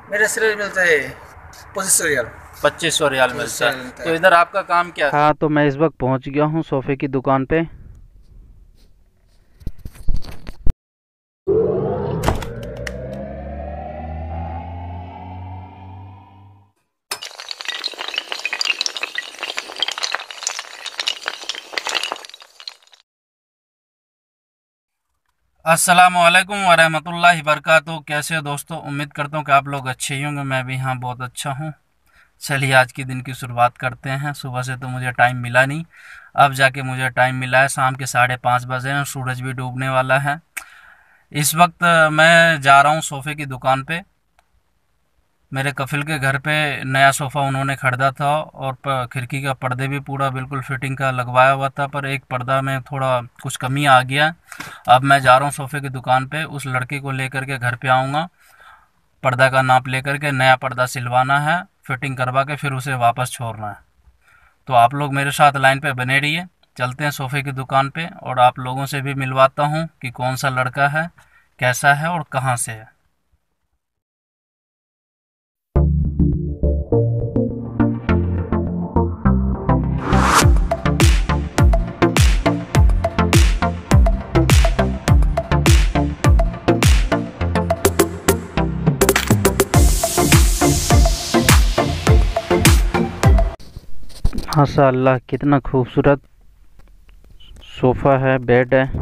मेरा सैलरी मिलता है 2500 रियाल। 2500 रियाल मिलता 2500 रियाल है। मिलता तो है। इधर आपका काम क्या है? हाँ, तो मैं इस वक्त पहुंच गया हूँ सोफ़े की दुकान पे। अस्सलामुअलैकुम वरहमतुल्लाहि वबरकातुहू। कैसे हो दोस्तों? उम्मीद करता हूँ कि आप लोग अच्छे ही होंगे। मैं भी यहाँ बहुत अच्छा हूँ। चलिए आज के दिन की शुरुआत करते हैं। सुबह से तो मुझे टाइम मिला नहीं, अब जाके मुझे टाइम मिला है। शाम के 5:30 बजे हैं, सूरज भी डूबने वाला है। इस वक्त मैं जा रहा हूँ सोफ़े की दुकान पे। मेरे कफिल के घर पे नया सोफ़ा उन्होंने ख़रीदा था और खिड़की का पर्दे भी पूरा बिल्कुल फिटिंग का लगवाया हुआ था, पर एक पर्दा में थोड़ा कुछ कमी आ गया। अब मैं जा रहा हूँ सोफ़े की दुकान पे, उस लड़के को लेकर के घर पे आऊँगा। पर्दा का नाप लेकर के नया पर्दा सिलवाना है, फिटिंग करवा के फिर उसे वापस छोड़ना है। तो आप लोग मेरे साथ लाइन पे बने रहिए। चलते हैं सोफ़े की दुकान पे और आप लोगों से भी मिलवाता हूँ कि कौन सा लड़का है, कैसा है और कहाँ से है। माशाअल्लाह कितना खूबसूरत सोफ़ा है, बेड है।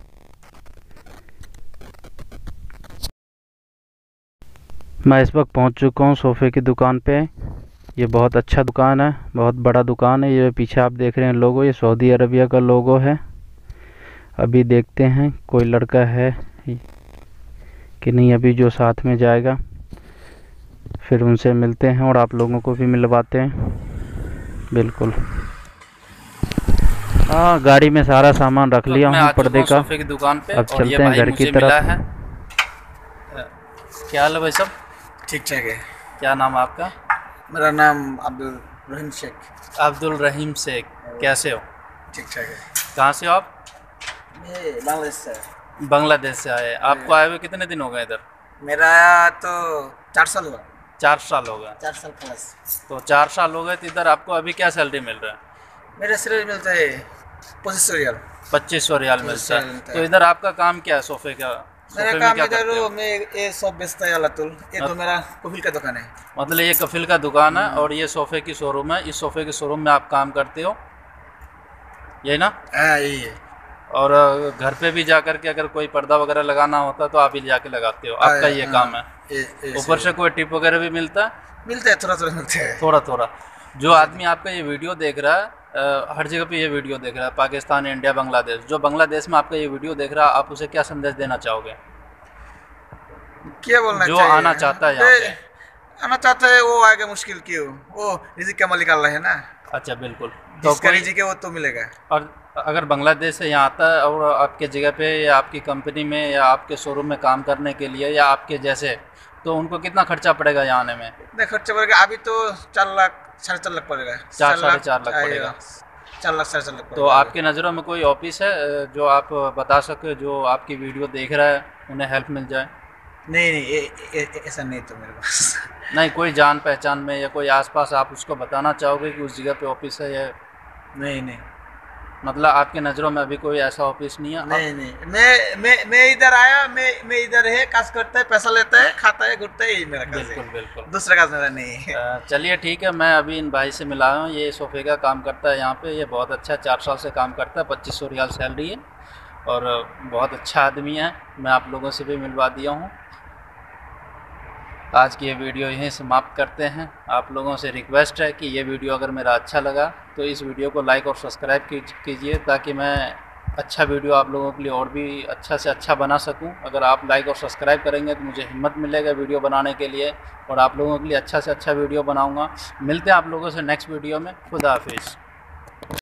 मैं इस वक्त पहुंच चुका हूं सोफ़े की दुकान पे। ये बहुत अच्छा दुकान है, बहुत बड़ा दुकान है। ये पीछे आप देख रहे हैं लोगो, ये सऊदी अरबिया का लोगो है। अभी देखते हैं कोई लड़का है कि नहीं, अभी जो साथ में जाएगा फिर उनसे मिलते हैं और आप लोगों को भी मिलवाते हैं। बिल्कुल। हाँ, गाड़ी में सारा सामान रख लिया हूँ पर्दे का। सोफे की दुकान पे अब और ये चलते हैं भाई घर की मुझे मिला तरफ। है। क्या हाल है भाई सब? ठीक ठाक है। क्या नाम है आपका? मेरा नाम अब्दुल रहीम शेख। अब्दुल रहीम शेख। कैसे हो? ठीक ठाक है। कहाँ से हो आप? मैं बांग्लादेश से है। बांग्लादेश से आए। आपको आए हुए कितने दिन हो गए इधर? मेरा तो 4 साल हुआ। 4 साल हो गए। 4 साल प्लस। तो 4 साल हो गए तो इधर आपको अभी क्या सैलरी मिल रहा है? मेरा सैलरी मिलता है 2500 रियाल। 2500 रियाल मिलता 2500 रियाल है। मिलता तो है। इधर आपका काम क्या है सोफे का? मेरा सोफे में काम क्या इधर करते हो? मैं ये सब बेचता है अलातुल। ये तो मेरा कफिल का दुकान है। मतलब ये कफिल का दुकान है और ये सोफे की शोरूम है। इस सोफे के शोरूम में आप काम करते हो, यही ना? हाँ यही है। और घर पे भी जा करके अगर कोई पर्दा वगैरह लगाना होता है तो आप ही जाके लगाते हो, आपका ये काम है। ऊपर से कोई टिप वगैरह भी मिलता है? मिलता है, थोड़ा थोड़ा मिलता है। थोड़ा थोड़ा। जो आदमी आपका ये वीडियो देख रहा है, हर जगह पे ये वीडियो देख रहा है, पाकिस्तान, इंडिया, बांग्लादेश, जो बांग्लादेश में आपका ये वीडियो देख रहा है, आप उसे क्या संदेश देना चाहोगे? क्या बोलना जो चाहिए? आना चाहता है यहाँ पे। आना चाहता है वो आगे, मुश्किल क्यों? वो रिजिक का मालिक अल्लाह है ना। अच्छा, बिल्कुल। तो जिसका कोई रिजिक है वो तो मिलेगा। और अगर बांग्लादेश से यहाँ आता है और आपके जगह पे या आपकी कंपनी में या आपके शोरूम में काम करने के लिए या आपके जैसे, तो उनको कितना खर्चा पड़ेगा यहाँ आने में? इतना खर्चा पड़ेगा अभी तो 4 लाख 4.5 लाख पड़ेगा। 4-4.5 लाख पड़ेगा। 4 लाख 4.5 लाख तो पड़ेगा। आपकी नज़रों में कोई ऑफिस है जो आप बता सके, जो आपकी वीडियो देख रहा है उन्हें हेल्प मिल जाए? नहीं नहीं, ऐसा नहीं तो मेरे पास। नहीं, कोई जान पहचान में या कोई आसपास आप उसको बताना चाहोगे कि उस जगह पे ऑफिस है, या नहीं नहीं मतलब आपकी नज़रों में अभी कोई ऐसा ऑफिस नहीं है? नहीं नहीं, मैं इधर आया, मैं इधर है, काज करता है, पैसा लेता है, खाता है, घुटता है, यही मेरा काज बिल्कुल है। बिल्कुल। दूसरा काज मेरा नहीं है। चलिए ठीक है, मैं अभी इन भाई से मिला हूँ। ये सोफ़े का काम करता है यहाँ पे, ये बहुत अच्छा 4 साल से काम करता है। 2500 रियाल सैलरी है और बहुत अच्छा आदमी है। मैं आप लोगों से भी मिलवा दिया हूँ। आज की ये वीडियो यहीं समाप्त करते हैं। आप लोगों से रिक्वेस्ट है कि ये वीडियो अगर मेरा अच्छा लगा तो इस वीडियो को लाइक और सब्सक्राइब कीजिए, ताकि मैं अच्छा वीडियो आप लोगों के लिए और भी अच्छा से अच्छा बना सकूं। अगर आप लाइक और सब्सक्राइब करेंगे तो मुझे हिम्मत मिलेगा वीडियो बनाने के लिए, और आप लोगों के लिए अच्छा से अच्छा वीडियो बनाऊंगा। मिलते हैं आप लोगों से नेक्स्ट वीडियो में। खुदा हाफिज़।